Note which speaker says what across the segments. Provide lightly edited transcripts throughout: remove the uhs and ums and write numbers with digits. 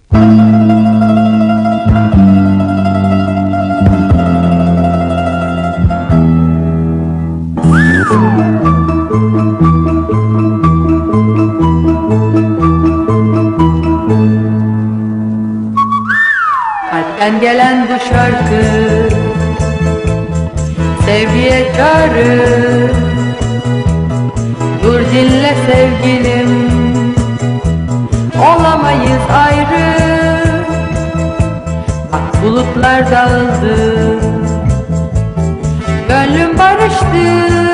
Speaker 1: Kalpten gelen bu şarkı sevgiye çağrı. Dur dinle sevgilim, olamayız ayrı. Bak bulutlar dağıldı, gönlüm barıştı.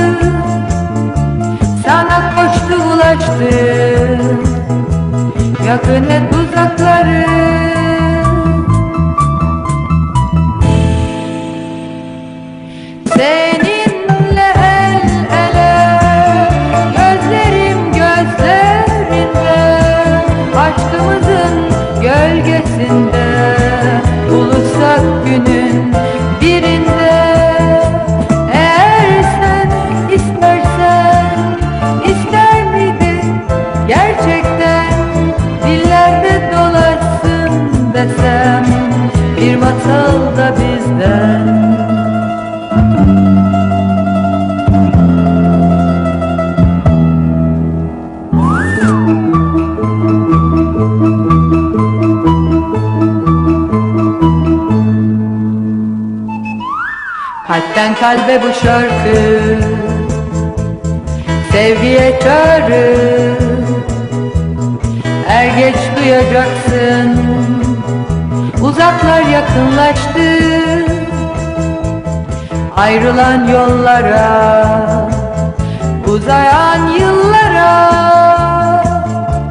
Speaker 1: Sana koştu ulaştı, yakın et uzakları. Seninle el ele, gözlerim gözlerinde, aşkımızın gölgesinde buluşsak günün birinde. Eğer sen istersen, ister miydin gerçekten dillerde dolaşsın desem bir masal da bizden. Kalpten kalbe bu şarkı sevgiye çağrı. Er geç duyacaksın, uzaklar yakınlaştı. Ayrılan yollara, uzayan yıllara,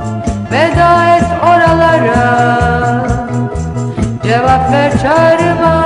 Speaker 1: veda et oralara, cevap ver çağrıma.